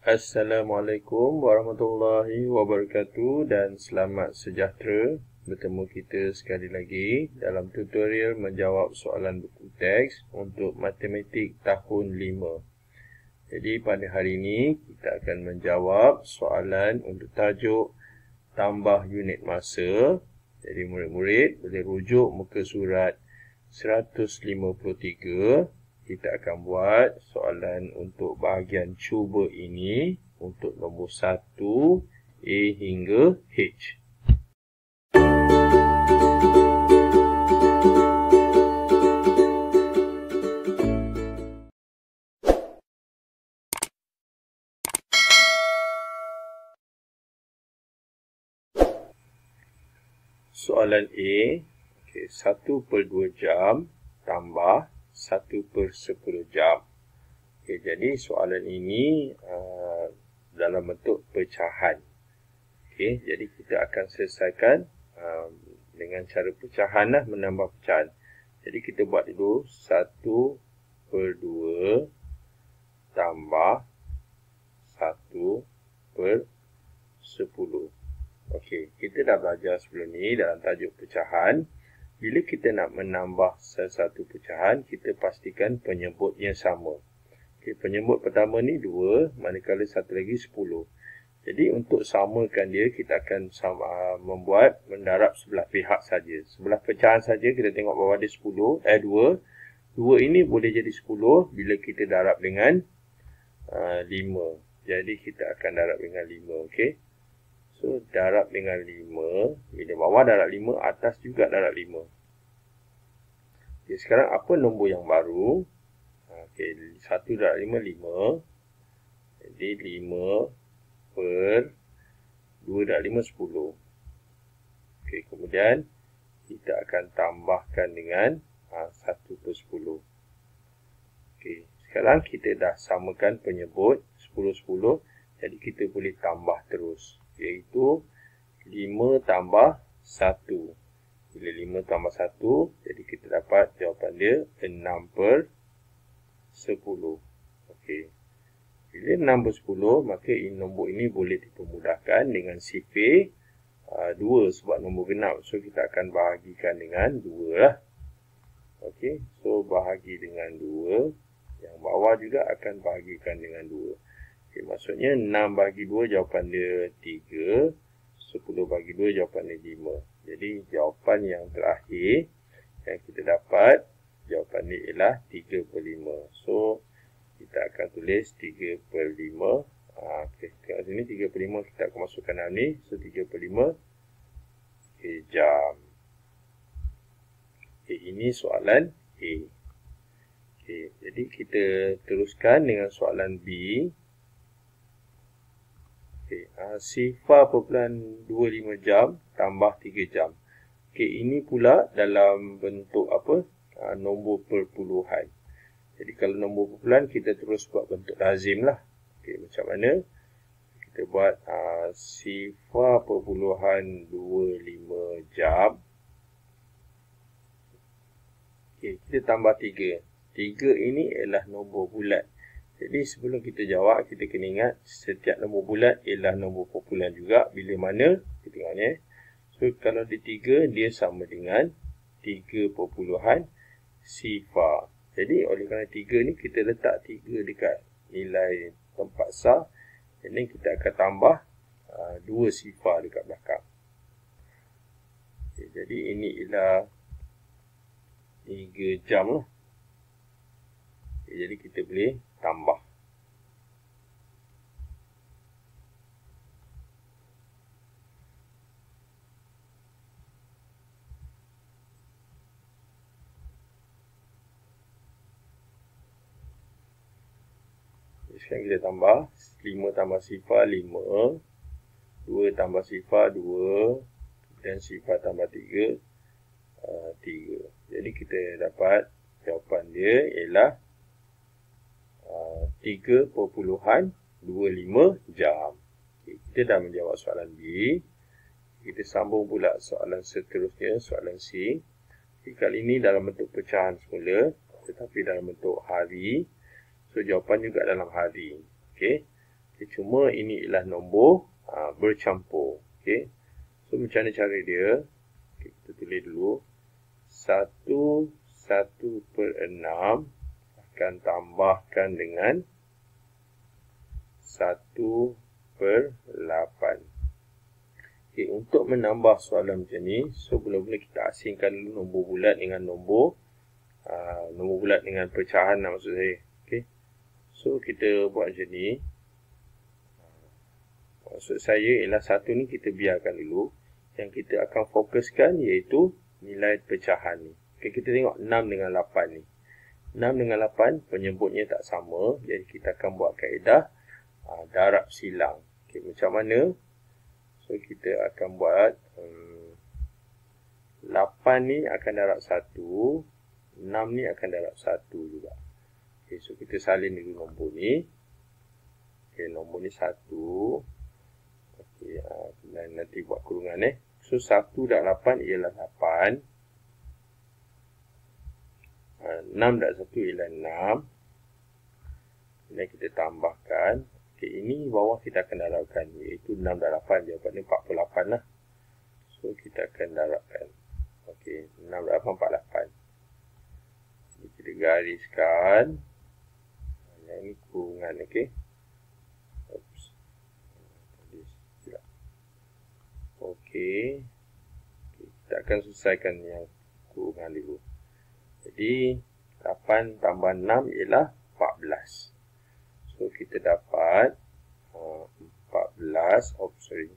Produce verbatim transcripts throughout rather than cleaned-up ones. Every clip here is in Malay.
Assalamualaikum warahmatullahi wabarakatuh dan selamat sejahtera. Bertemu kita sekali lagi dalam tutorial menjawab soalan buku teks untuk matematik tahun lima. Jadi pada hari ini kita akan menjawab soalan untuk tajuk tambah unit masa. Jadi murid-murid boleh rujuk muka surat seratus lima puluh tiga. Kita akan buat soalan untuk bahagian cuba ini untuk nombor satu A hingga H. Soalan A, okay, satu per dua jam tambah satu per sepuluh jam. Okay, jadi soalan ini uh, dalam bentuk pecahan. Okay, jadi kita akan selesaikan uh, dengan cara pecahan lah, menambah pecahan. Jadi kita buat dulu satu per dua tambah satu per sepuluh. Okey, kita dah belajar sebelum ni dalam tajuk pecahan. Bila kita nak menambah sesuatu pecahan, kita pastikan penyebutnya sama. Okey, penyebut pertama ni dua, manakala satu lagi sepuluh. Jadi untuk samakan dia, kita akan sama, membuat mendarab sebelah pihak saja. Sebelah pecahan saja kita tengok bawah dia sepuluh, eh dua. dua ini boleh jadi sepuluh bila kita darab dengan uh, lima. Jadi kita akan darab dengan lima, okey. So, darab dengan lima. Bila bawah darab lima, atas juga darab lima. Okay, sekarang apa nombor yang baru? Okay, satu darab lima, lima. Jadi, lima per dua darab lima, sepuluh. Okay, kemudian, kita akan tambahkan dengan ha, satu per sepuluh. Okay, sekarang kita dah samakan penyebut sepuluh, sepuluh. Jadi, kita boleh tambah terus. Iaitu lima tambah satu. Bila lima tambah satu, jadi kita dapat jawapan dia enam per sepuluh. Okey. Bila enam per sepuluh, maka nombor ini boleh dipermudahkan dengan sifar uh, dua sebab nombor genap. So, kita akan bahagikan dengan dua lah. Okey. So, bahagi dengan dua. Yang bawah juga akan bahagikan dengan dua. Okay, maksudnya enam bagi dua jawapan dia tiga, sepuluh bagi dua jawapan dia lima. Jadi jawapan yang terakhir yang kita dapat, jawapan dia ialah tiga per lima. So kita akan tulis tiga per lima. Ha, okay, tengok sini tiga per lima kita akan masukkan dalam ni. So tiga per lima okay, jam. Okay, ini soalan A. Okay, jadi kita teruskan dengan soalan B. Okay, uh, sifar perpuluhan dua puluh lima jam tambah tiga jam. Okay, ini pula dalam bentuk apa? Uh, nombor perpuluhan. Jadi kalau nombor perpuluhan kita terus buat bentuk lazim lah. Okay, macam mana? Kita buat uh, sifar perpuluhan dua puluh lima jam. Okay, kita tambah tiga. tiga ini ialah nombor bulat. Jadi sebelum kita jawab, kita kena ingat setiap nombor bulat ialah nombor perpuluhan juga. Bila mana, kita tengok ni. So, kalau dia tiga, dia sama dengan tiga perpuluhan sifar. Jadi, oleh kerana tiga ni, kita letak tiga dekat nilai tempat sah. Dan kita akan tambah uh, dua sifar dekat belakang. Okay, jadi, ini ialah tiga jam lah. Okay, jadi, kita boleh tambah. Sekarang kita tambah. lima tambah sifar, lima. dua tambah sifar, dua. Dan sifar tambah tiga, uh, tiga. Jadi kita dapat jawapan dia ialah tiga perpuluhan dua puluh lima jam. Okay, kita dah menjawab soalan B. Kita sambung pula soalan seterusnya, soalan C. Okay, kali ini dalam bentuk pecahan semula, tetapi dalam bentuk hari. So, jawapan juga dalam hari. Okey. Okay, cuma ini ialah nombor uh, bercampur. Okay. So, macam mana cara dia? Okay, kita tulis dulu. satu, satu per enam akan tambahkan dengan satu per lapan. Okay, untuk menambah soalan macam ni, so mula-mula kita asingkan dulu nombor bulat dengan nombor uh, nombor bulat dengan pecahan lah maksud saya. Okay. So, kita buat macam ni. Maksud saya ialah satu ni kita biarkan dulu. Yang kita akan fokuskan iaitu nilai pecahan ni. Okay, kita tengok enam dengan lapan ni. enam dengan lapan penyebutnya tak sama. Jadi kita akan buat kaedah uh, darab silang. Okay, macam mana? So kita akan buat um, lapan ni akan darab satu. enam ni akan darab satu juga. Okay, so kita salin dulu nombor ni. Okay, nombor ni satu. Okay, uh, dan nanti buat kurungan eh. So, satu dan lapan ialah lapan. Uh, enam dan satu ialah enam. Dan kita tambahkan. Okay, ini bawah kita akan darabkan. Iaitu enam dan lapan. Jawapannya empat puluh lapan lah. So, kita akan darabkan. Okay, enam dan lapan, empat puluh lapan. Jadi, kita gariskan. Yang ini kurungan, okay. Okey. Kita akan selesaikan yang kurungan dulu. Jadi, lapan tambah enam ialah empat belas. So, kita dapat uh, empat belas. Oh, sorry.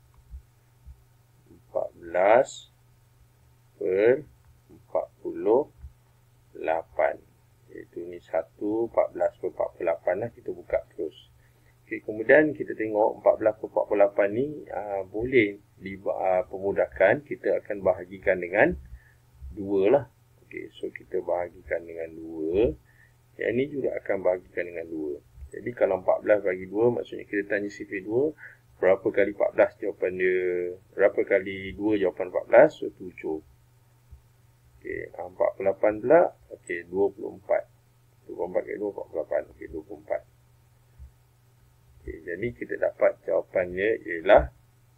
empat belas per empat puluh lapan. Iaitu ni satu, empat belas per empat puluh lapan lah. Kita buka terus. Okay, kemudian kita tengok empat belas per empat puluh lapan ni uh, boleh dipermudahkan. Kita akan bahagikan dengan dua lah. Okay, so kita bahagikan dengan dua. Yang ni juga akan bahagikan dengan dua. Jadi kalau empat belas bagi dua, maksudnya kita tanya sifar dua. Berapa kali empat belas jawapan dia? Berapa kali dua jawapan empat belas? So tujuh. Okay, empat puluh lapan pula. Okay, dua puluh empat. dua puluh empat kali dua, empat puluh lapan. Okay, dua puluh empat. Okay, jadi kita dapat jawapannya ialah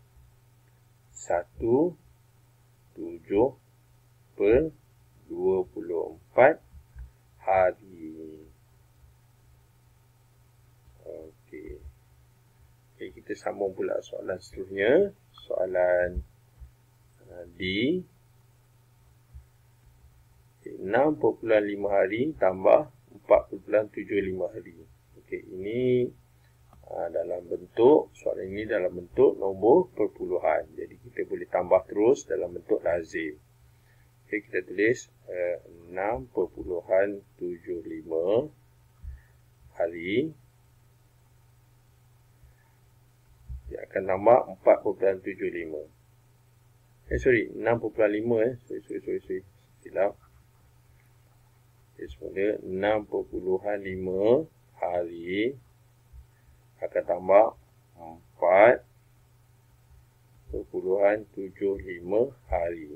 satu tujuh per dua puluh empat hari. Okey. Okay, kita sambung pula soalan seterusnya. Soalan uh, D. Okay, enam perpuluhan lima hari tambah empat perpuluhan tujuh lima hari. Okey, ini dalam bentuk, soalan ini dalam bentuk nombor perpuluhan. Jadi kita boleh tambah terus dalam bentuk lazim. Okay, kita tulis uh, enam perpuluhan tujuh lima hari. Dia akan tambah empat perpuluhan tujuh lima. Eh sorry, enam perpuluhan lima eh. Sorry, sorry, sorry, sorry. Silap. Okay, semula enam perpuluhan lima hari akan tambah empat perpuluhan tujuh lima hari.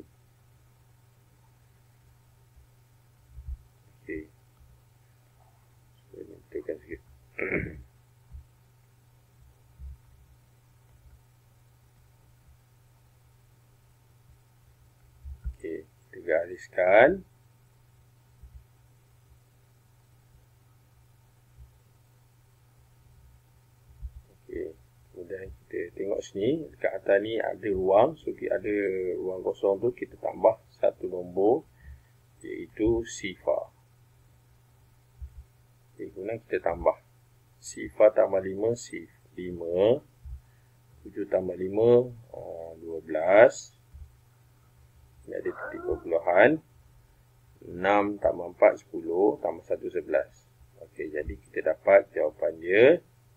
Okey. Saya tekan sikit. Okey, kita gariskan. Kemudian kita tengok sini, dekat atas ni ada ruang. So, ada ruang kosong tu, kita tambah satu nombor, iaitu sifar. Okay, kemudian kita tambah. Sifar tambah lima, sif lima. tujuh tambah lima, dua belas. Ini ada titik perpuluhan. enam tambah empat, sepuluh. Tambah satu, sebelas. Okey, jadi kita dapat jawapan dia.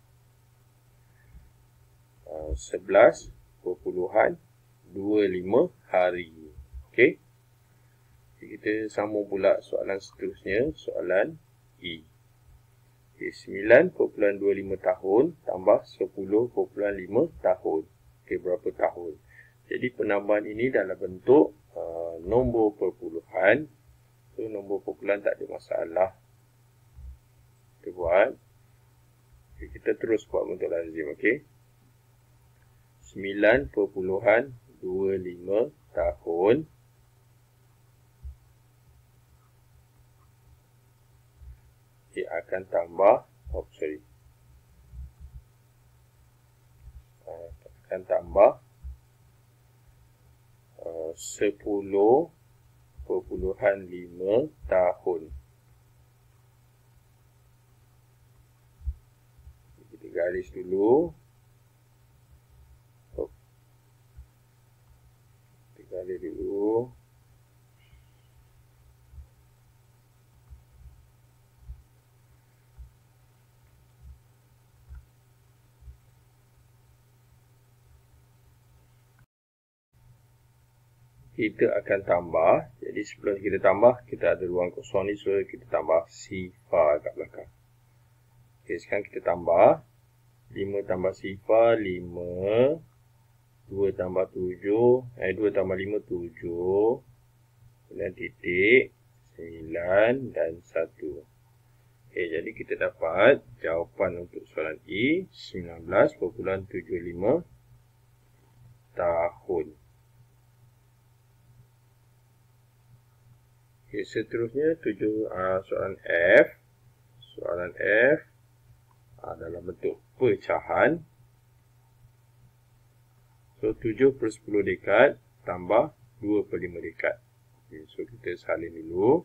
sebelas perpuluhan dua lima hari. Okey. Kita sambung pula soalan seterusnya, soalan E. Okay, sembilan perpuluhan dua lima tahun tambah sepuluh perpuluhan lima tahun. Okey, berapa tahun? Jadi penambahan ini dalam bentuk uh, nombor perpuluhan. So, nombor perpuluhan tak ada masalah. Kita buat. Okay, kita terus buat bentuk lazim. Okay. sembilan perpuluhan dua lima tahun. Okay, akan tambah, oh sorry. Akan tambah uh, sepuluh perpuluhan lima tahun. Kita garis dulu. Oh. Kita garis dulu. Kita akan tambah. Jadi sebelum kita tambah, kita ada ruang kosong ni, so kita tambah sifar kat belakang. Okay, sekarang kita tambah. lima tambah sifar, lima. dua tambah tujuh. Eh, dua tambah lima, tujuh. Kemudian titik. sembilan dan satu. Okay, jadi kita dapat jawapan untuk soalan E, sembilan belas perpuluhan tujuh lima tahun. Okay, seterusnya tujuh, uh, soalan F. Soalan F uh, dalam bentuk pecahan. So, tujuh per sepuluh dekad tambah dua per lima dekad. Okay, so, kita salin dulu.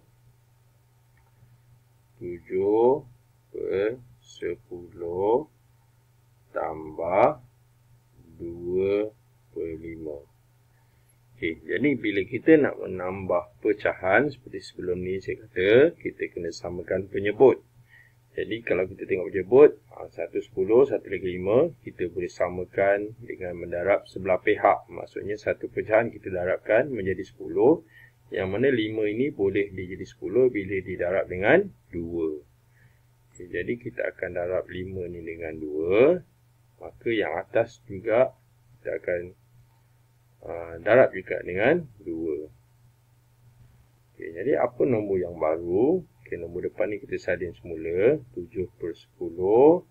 tujuh per sepuluh tambah dua per lima. Okay, jadi bila kita nak menambah pecahan, seperti sebelum ni saya kata, kita kena samakan penyebut. Jadi kalau kita tengok penyebut, satu sepuluh, satu lagi lima, kita boleh samakan dengan mendarab sebelah pihak. Maksudnya satu pecahan kita darabkan menjadi sepuluh, yang mana lima ini boleh dijadi sepuluh bila didarab dengan dua. Okay, jadi kita akan darab lima ni dengan dua, maka yang atas juga kita akan Uh, darab juga dengan dua. Okay, jadi apa nombor yang baru? Okay, nombor depan ni kita salin semula. tujuh per sepuluh.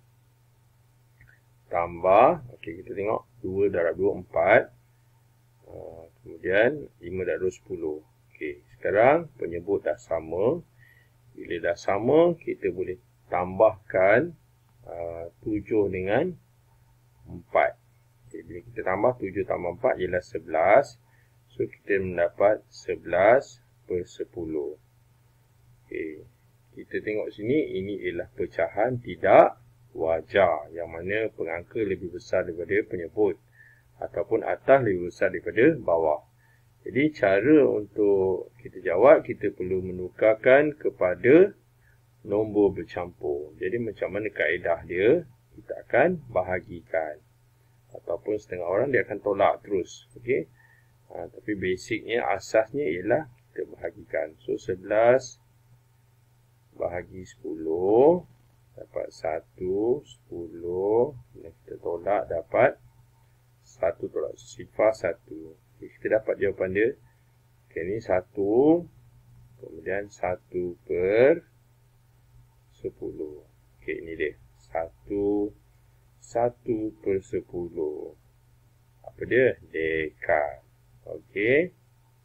Tambah. Okay, kita tengok. dua darab dua, empat. Uh, kemudian lima darab dua, sepuluh. Okay, sekarang penyebut dah sama. Bila dah sama, kita boleh tambahkan uh, tujuh dengan empat. Okay, bila kita tambah tujuh tambah empat ialah sebelas. So, kita mendapat sebelas per sepuluh. Okay. Kita tengok sini, ini ialah pecahan tidak wajar. Yang mana pengangka lebih besar daripada penyebut. Ataupun atas lebih besar daripada bawah. Jadi, cara untuk kita jawab, kita perlu menukarkan kepada nombor bercampur. Jadi, macam mana kaedah dia, kita akan bahagikan. Ataupun setengah orang dia akan tolak terus. Okay. Ha, tapi basicnya, asasnya ialah kita bahagikan. So, sebelas bahagi sepuluh. Dapat satu, sepuluh. Dan kita tolak dapat satu tolak sifar satu. Okay, kita dapat jawapan dia. Okay, ni satu. Kemudian satu per sepuluh. Okay, ini dia. satu. satu per sepuluh. Apa dia? Dekad. Okey.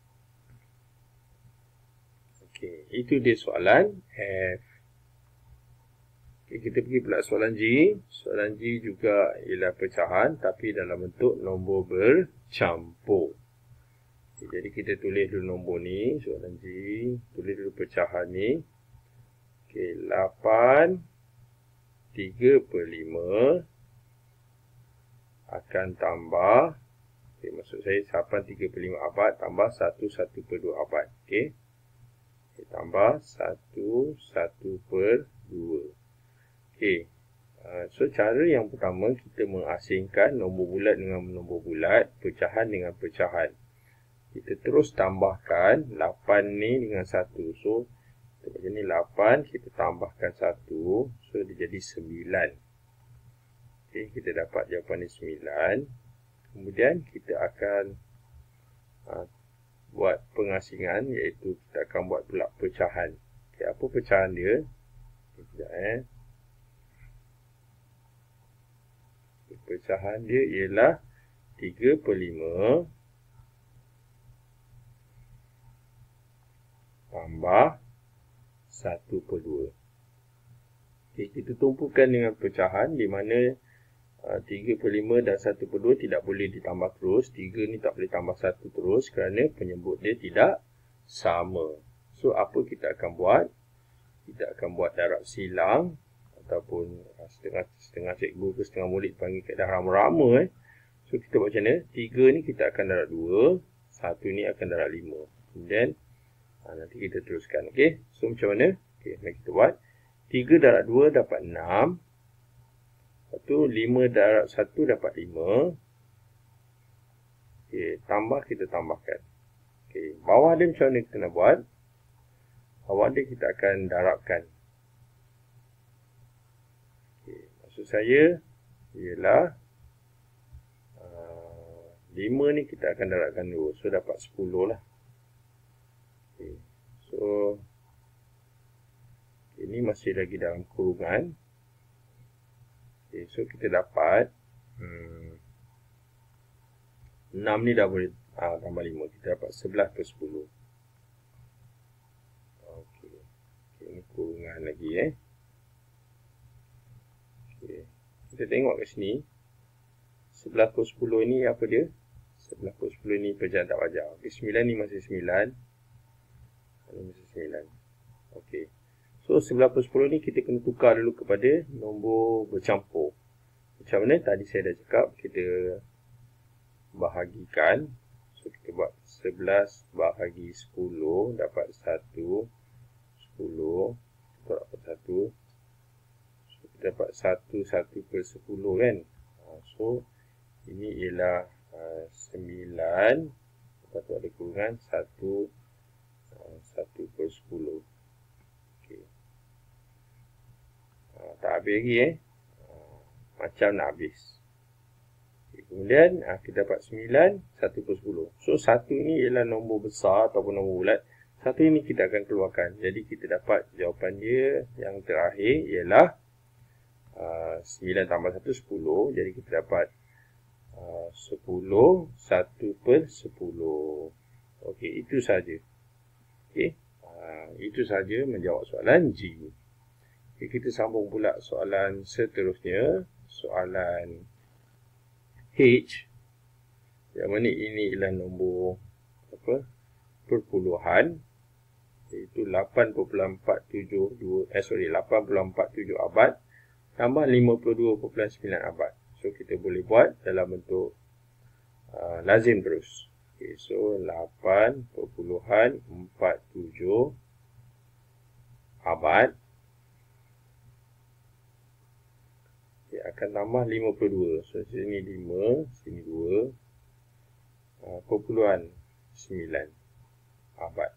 Okey. Itu dia soalan F. Okey, kita pergi pula soalan G. Soalan G juga ialah pecahan. Tapi dalam bentuk nombor bercampur. Okay, jadi kita tulis dulu nombor ni. Soalan G. Tulis dulu pecahan ni. Okey. lapan. tiga per lima. Akan tambah, okay, maksud saya lapan tiga per lima abad tambah satu satu per dua abad. Okay. Okay, tambah satu satu per dua. Okay. Uh, so, cara yang pertama kita mengasingkan nombor bulat dengan nombor bulat, pecahan dengan pecahan. Kita terus tambahkan lapan ni dengan satu. So, kita macam ni lapan, kita tambahkan satu. So, dia jadi sembilan. Okay, kita dapat jawapan ni sembilan. Kemudian kita akan uh, buat pengasingan, iaitu kita akan buat pula pecahan. Okay, apa pecahan dia? Sekejap eh. pecahan dia ialah tiga per lima tambah satu per dua. Okay, kita tumpukan dengan pecahan di mana uh, tiga per lima dan satu per dua tidak boleh ditambah terus. tiga ni tak boleh tambah satu terus kerana penyebut dia tidak sama. So, apa kita akan buat? Kita akan buat darab silang ataupun uh, setengah setengah cikgu ke setengah murid panggil kaedah rama-rama. Eh. So, kita buat macam mana? tiga ni kita akan darab dua, satu ni akan darab lima. Kemudian, uh, nanti kita teruskan. Okay? So, macam mana? Okay, mari kita buat. tiga darab dua dapat enam. Lepas tu lima darab satu dapat lima. Okay, tambah kita tambahkan. Okay, bawah dia macam mana kita nak buat? Bawah dia kita akan darabkan. Okay, maksud saya ialah uh, lima ni kita akan darabkan dua. So, dapat sepuluh lah. Okay, so ini masih lagi dalam kurungan. Okay, so kita dapat hmm, enam ni dah boleh ah, tambah lima. Kita dapat sebelas per sepuluh. Okay. Okay, ini kurungan lagi eh. Okay. Kita tengok kat sini. sebelas per sepuluh ni apa dia? sebelas per sepuluh ni pecahan tak wajar. Okay, sembilan ni masih sembilan. Ini masih sembilan. Okay. So, sebelas per sepuluh ni kita kena tukar dulu kepada nombor bercampur. Macam mana? Tadi saya dah cakap, kita bahagikan. So, kita buat sebelas bahagi sepuluh, dapat satu. sepuluh, kita dapat satu. So, kita dapat satu, satu per sepuluh kan. So, ini ialah uh, sembilan. Lepas tu ada kurungan satu, uh, satu per sepuluh. Uh, tak habis lagi eh. Uh, macam nak habis. Okay, kemudian uh, kita dapat sembilan, satu per sepuluh. So, satu ni ialah nombor besar ataupun nombor bulat. Satu ini kita akan keluarkan. Jadi, kita dapat jawapan dia yang terakhir ialah uh, sembilan tambah satu, sepuluh. Jadi, kita dapat uh, sepuluh, satu per sepuluh. Okey, itu saja. Okey, uh, itu saja menjawab soalan G. Okay, kita sambung pula soalan seterusnya. Soalan H. Yang mana ini ialah nombor apa? Perpuluhan. Iaitu lapan perpuluhan empat tujuh dua. Eh sorry, lapan perpuluhan empat tujuh abad. Tambah lima puluh dua perpuluhan sembilan abad. So, kita boleh buat dalam bentuk uh, lazim terus. Okay, so, lapan perpuluhan empat tujuh abad. Okay, akan tambah lima puluh dua. So, sini lima, sini dua. Uh, perpuluhan sembilan abad.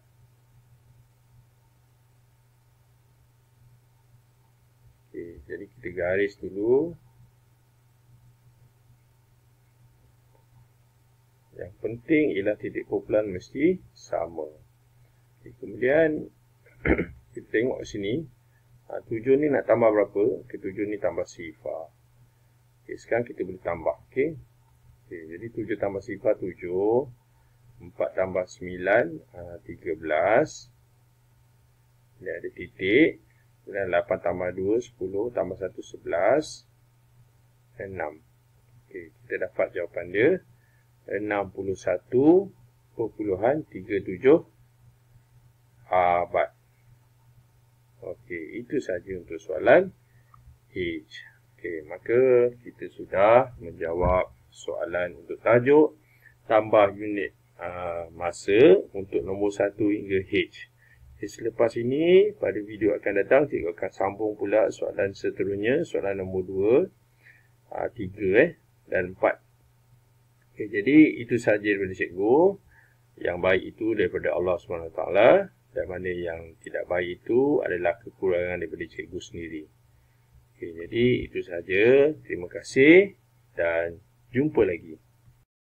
Okay, jadi kita garis dulu. Yang penting ialah titik kumpulan mesti sama. Okay, kemudian kita tengok sini. Ha, tujuh ni nak tambah berapa? Okay, tujuh ni tambah sifar. Okay, sekarang kita boleh tambah. Okay. Okay, jadi tujuh tambah sifar tujuh. empat tambah sembilan, uh, tiga belas. Ini ada titik. Kemudian lapan tambah dua, sepuluh. Tambah satu, sebelas. enam. Okay, kita dapat jawapan dia. enam puluh satu perpuluhan tiga tujuh abad. Okey, itu saja untuk soalan H. Okey, maka kita sudah menjawab soalan untuk tajuk tambah unit uh, masa untuk nombor satu hingga H. Okay, selepas ini, pada video akan datang, cikgu akan sambung pula soalan seterusnya, soalan nombor dua, uh, tiga eh, dan empat. Okay, jadi, itu sahaja daripada cikgu. Yang baik itu daripada Allah subhanahu wa taala. Dan mana yang tidak baik itu adalah kekurangan daripada cikgu sendiri. Okay, jadi itu sahaja. Terima kasih dan jumpa lagi.